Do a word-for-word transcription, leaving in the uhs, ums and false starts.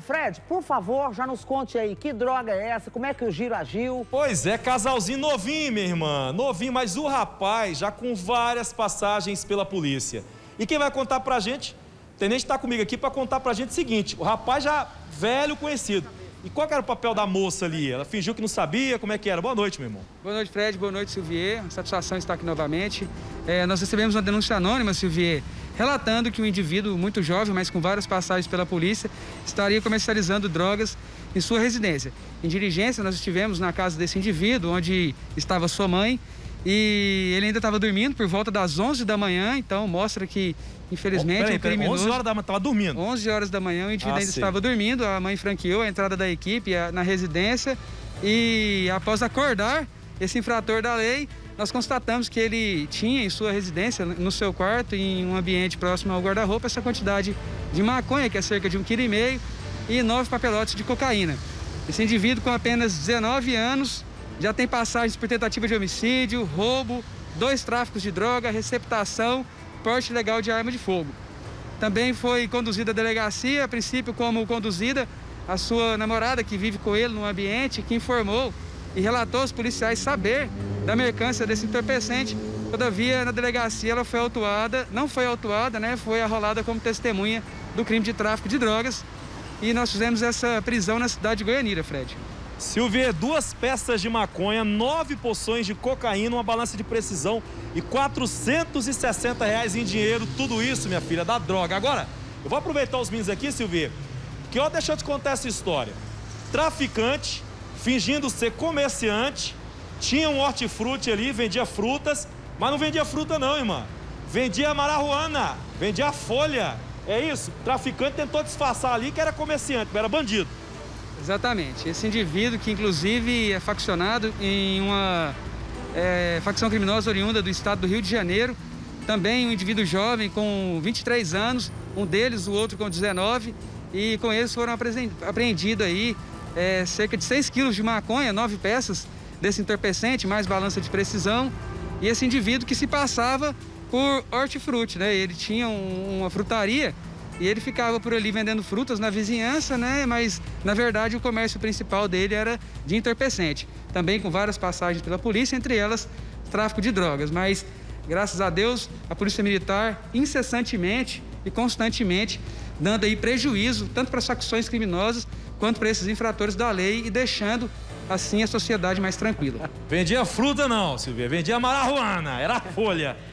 Fred, por favor, já nos conte aí, que droga é essa? Como é que o Giro agiu? Pois é, casalzinho novinho, minha irmã. Novinho, mas o rapaz já com várias passagens pela polícia. E quem vai contar pra gente? O tenente tá comigo aqui pra contar pra gente o seguinte. O rapaz já velho conhecido. E qual que era o papel da moça ali? Ela fingiu que não sabia, como é que era? Boa noite, meu irmão. Boa noite, Fred. Boa noite, Silvier. Satisfação estar aqui novamente. É, nós recebemos uma denúncia anônima, Silvier, relatando que um indivíduo muito jovem, mas com várias passagens pela polícia, estaria comercializando drogas em sua residência. Em diligência, nós estivemos na casa desse indivíduo, onde estava sua mãe, e ele ainda estava dormindo por volta das onze da manhã, então mostra que, infelizmente, oh, peraí, o criminoso... onze horas da manhã, estava dormindo? onze horas da manhã, o indivíduo ah, ainda sei. estava dormindo, a mãe franqueou a entrada da equipe na residência e, após acordar esse infrator da lei, nós constatamos que ele tinha em sua residência, no seu quarto, em um ambiente próximo ao guarda-roupa, essa quantidade de maconha, que é cerca de um vírgula cinco quilo, e nove papelotes de cocaína. Esse indivíduo, com apenas dezenove anos, já tem passagens por tentativa de homicídio, roubo, dois tráficos de droga, receptação, porte ilegal de arma de fogo. Também foi conduzida à delegacia, a princípio como conduzida a sua namorada, que vive com ele no ambiente, que informou e relatou aos policiais saber da mercância desse entorpecente. Todavia, na delegacia, ela foi autuada, não foi autuada, né? Foi arrolada como testemunha do crime de tráfico de drogas. E nós fizemos essa prisão na cidade de Goianira, Fred. Silvier, duas peças de maconha, nove porções de cocaína, uma balança de precisão e quatrocentos e sessenta reais em dinheiro. Tudo isso, minha filha, da droga. Agora, eu vou aproveitar os meninos aqui, Silvier, que ó, deixa eu te contar essa história. Traficante, fingindo ser comerciante, tinha um hortifruti ali, vendia frutas, mas não vendia fruta não, irmã. Vendia marihuana, vendia folha. É isso, o traficante tentou disfarçar ali que era comerciante, mas era bandido. Exatamente. Esse indivíduo, que inclusive é faccionado em uma é, facção criminosa oriunda do estado do Rio de Janeiro, também um indivíduo jovem com vinte e três anos, um deles, o outro com dezenove, e com eles foram apreendidos aí é, cerca de seis quilos de maconha, nove peças desse entorpecente, mais balança de precisão, e esse indivíduo que se passava por hortifruti, né? Ele tinha um, uma frutaria e ele ficava por ali vendendo frutas na vizinhança, né? Mas, na verdade, o comércio principal dele era de entorpecente. Também com várias passagens pela polícia, entre elas, tráfico de drogas. Mas, graças a Deus, a Polícia Militar, incessantemente e constantemente, dando aí prejuízo, tanto para as facções criminosas, quanto para esses infratores da lei e deixando, assim, a sociedade mais tranquila. Vendia fruta não, Silvia. Vendia marihuana, era folha.